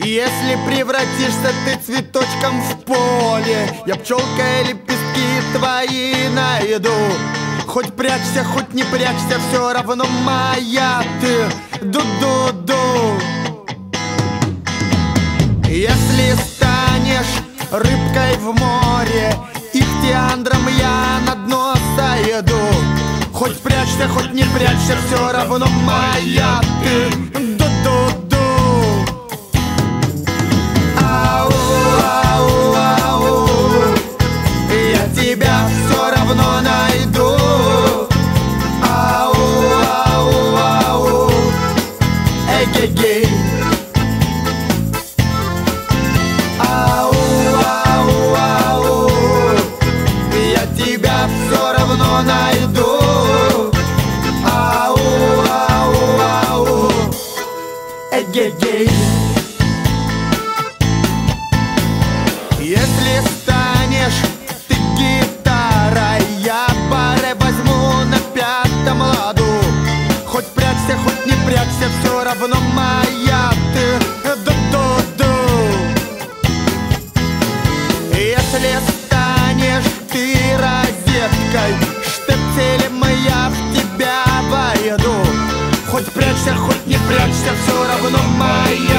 Если превратишься ты цветочком в поле, я пчелкой лепестки твои найду. Хоть прячься, хоть не прячься, все равно моя ты. Ду-ду-ду. Если станешь рыбкой в море, ихтиандром я на дно сойду. Хоть прячься, хоть не прячься, все равно моя ты. Ду-ду-ду. Ау, ау, ау, я тебя все равно найду. Ау, ау, ау, эгегей. Ау, ау, ау, я тебя все равно найду. Ау, ау, ау, эгегей. Если станешь ты гитарой, я пары возьму на пятом ладу. Хоть прячься, хоть не прячься, все равно моя ты. Ду-ду-ду. Если станешь ты розеткой, штепселем я в тебя войду. Хоть прячься, хоть не прячься, все равно моя.